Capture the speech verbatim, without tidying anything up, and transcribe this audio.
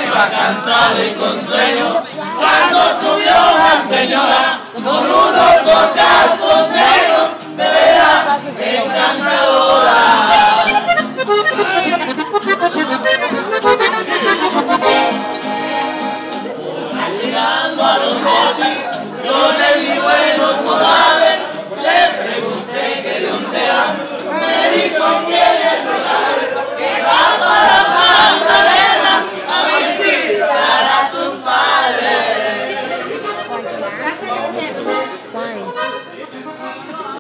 iba cansado y con sueño, cuando subió una señora con unos ojazos negros, de veras encantadora. Llegando a los mochis